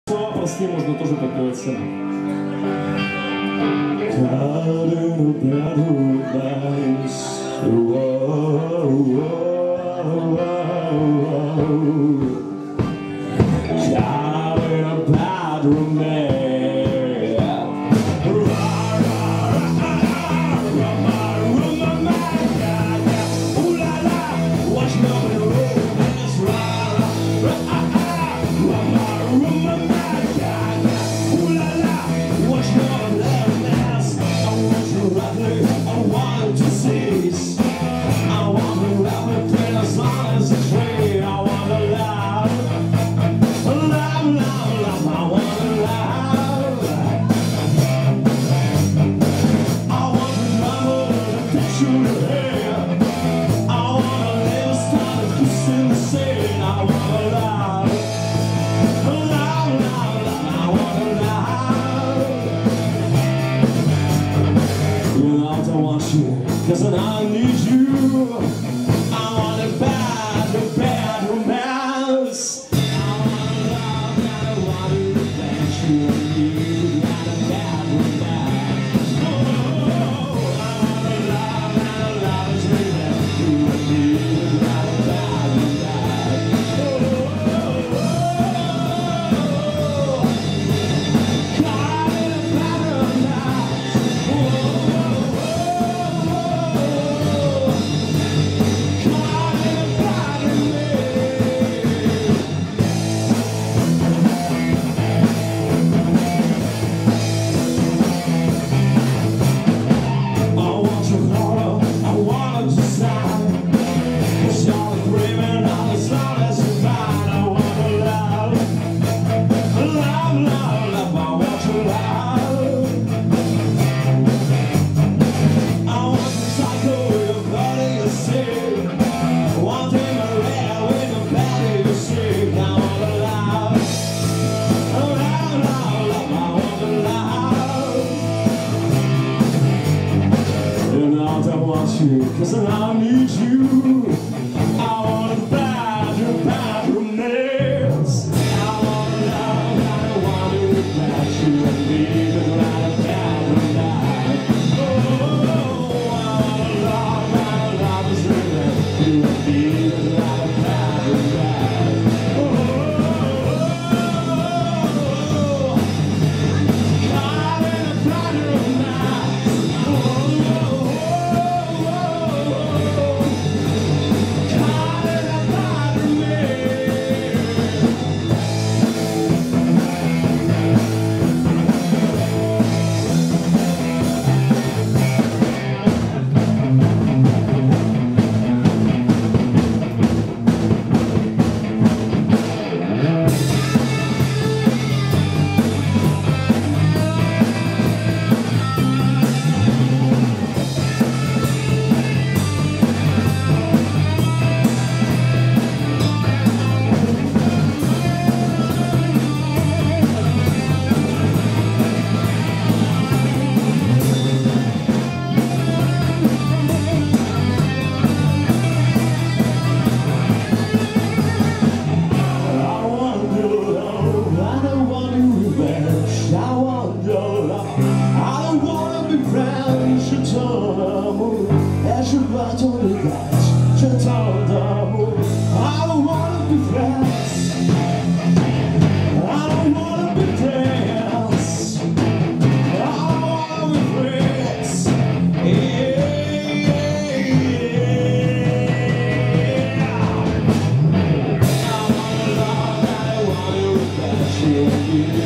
Простые можно тоже подпевать сцену. Cause I need you. I want a bad romance. I want love and I want to revenge you and you. Got a bad romance. Oh, I want a love and a lover's revenge you and you. Got a bad romance. Caught in a bad romance. Cause I need you. I want a bad romance. I want love and I want to refresh you and leave it like a bad romance. Oh, I want a love and a lover's revenge you and leave it like a bad romance. Oh, caught in a bad romance. You